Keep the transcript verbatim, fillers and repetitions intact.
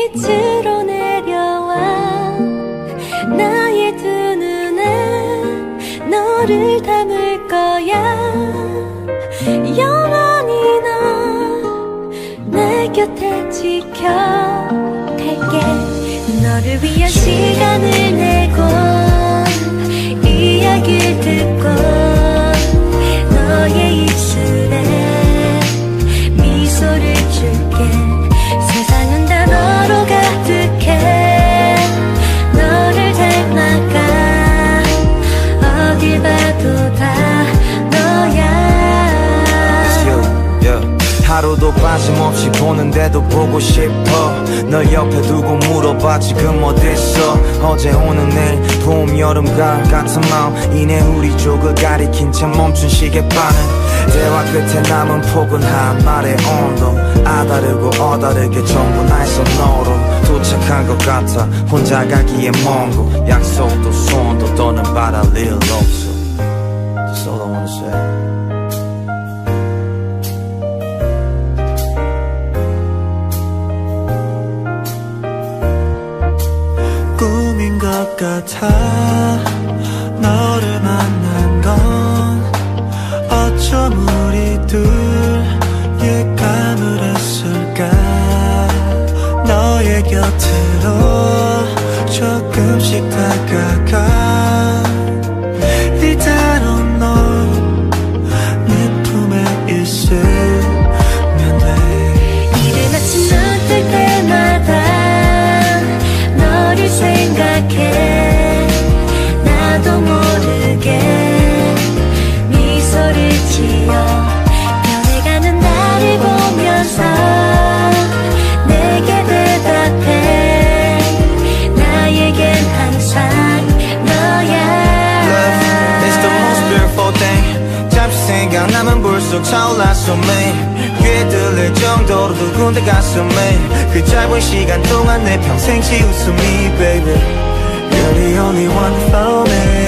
빛으로 내려와 나의 두 눈에 너를 담을 거야. 영원히 너 내 곁에 지켜갈게. 너를 위한 시간을 내고 이야기를 듣고 너의 입술에 미소를 줄게. 세상은 다 너로 가득해. 너를 닮아가 어딜 봐도 다 너야. 하루도 빠짐없이 보는데도 보고 싶어. 널 옆에 두고 물어봐 지금 어딨어. 어제 오늘 내일 봄 여름 가을 같은 마음 이내 우리 쪽을 가리킨 채 멈춘 시계바늘. 대화 끝에 남은 포근한 말의 온도 아다르고 어다르게 전부 나의 손으로 도착한 것 같아. 혼자 가기에 먼 곳 약속도 소원도 더는 바랄 일 없어. That's all I wanna say. 꿈인 것 같아. 너를 만난 건 어쩜 우리 둘 예감을 했을까. 너의 곁으로 조금씩 다가가 이대로 너 내 품에 있으면 돼. 이른 아침 눈 뜰 때마다 너를 생각해. 나도 모르게 미소를 지어 변해가는 나를 보면서 내게 대답해. 나에겐 항상 너야. Love is the most beautiful thing. 잠시 생각나면 불쑥 차올라 숨이 귀에 들릴 정도로 두근대 가슴이. 그 짧은 시간 동안 내 평생 치웃음이 baby. You're the only one for me.